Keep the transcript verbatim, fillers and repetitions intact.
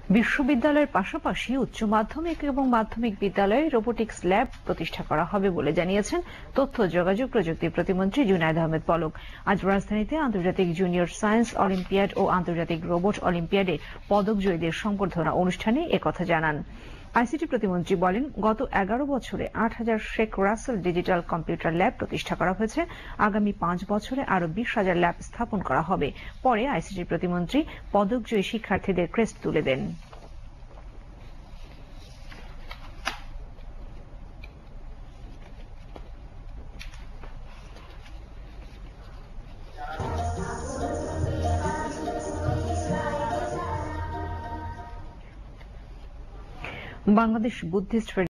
বিশ্ববিদ্যালয়ের পাশাপাশি উচ্চ মাধ্যমিক এবং মাধ্যমিক বিদ্যালয়ে রোবোটিক্স ল্যাব প্রতিষ্ঠা করা হবে বলে জানিয়েছেন তথ্য যোগাযোগ প্রযুক্তি প্রতিমন্ত্রী জুনায়েদ আহমেদ পলক। আজ রাজধানীতে আন্তর্জাতিক জুনিয়র সায়েন্স অলিম্পিয়াড ও আন্তর্জাতিক রোবট অলিম্পিয়াডে পদকজয়ীদের সংবর্ধনা অনুষ্ঠানে একথা জানান। আইসিটি প্রতিমন্ত্রী বলেন, গত এগারো বছরে আট হাজার Sheikh Russel digital computer lab প্রতিষ্ঠা করা হয়েছে। আগামী পাঁচ বছরে আরো বিশ হাজার ল্যাব স্থাপন করা হবে। পরে আইসিটি প্রতিমন্ত্রী পদকজয়ী শিক্ষার্থীদের ক্রেস্ট তুলে দেন। বাংলাদেশ বুদ্ধিস্ট